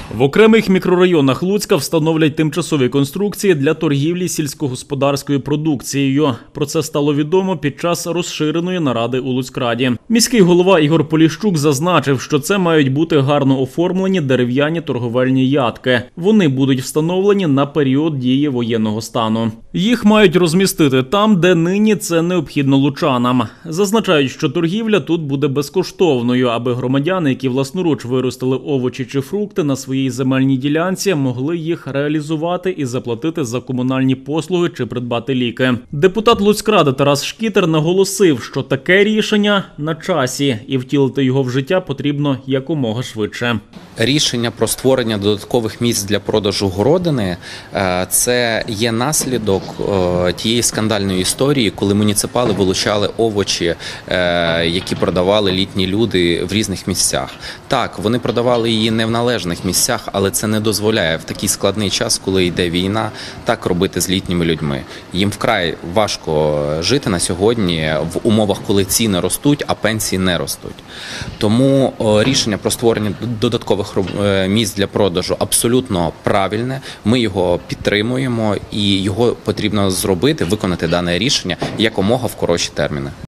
В окремих мікрорайонах Луцька встановлять тимчасові конструкції для торгівлі сільськогосподарською продукцією. Про це стало відомо під час розширеної наради у Луцькраді. Міський голова Ігор Поліщук зазначив, що це мають бути гарно оформлені дерев'яні торговельні ядки. Вони будуть встановлені на період дії воєнного стану. Їх мають розмістити там, де нині це необхідно лучанам. Зазначають, що торгівля тут буде безкоштовною, аби громадяни, які власноруч виростили овочі чи фрукти на своїй земельній ділянці, могли їх реалізувати і заплатити за комунальні послуги чи придбати ліки. Депутат Луцькради Тарас Шкітер наголосив, що таке рішення на часі і втілити його в життя потрібно якомога швидше. Рішення про створення додаткових місць для продажу городини – це є наслідок тієї скандальної історії, коли муніципали вилучали овочі, які продавали літні люди в різних місцях. Так, вони продавали її не в належних місцях, але це не дозволяє в такий складний час, коли йде війна, так робити з літніми людьми. Їм вкрай важко жити на сьогодні в умовах, коли ціни ростуть, а пенсії не ростуть. Тому рішення про створення додаткових місць для продажу абсолютно правильне. Ми його підтримуємо і його потрібно зробити, виконати дане рішення якомога в коротші терміни.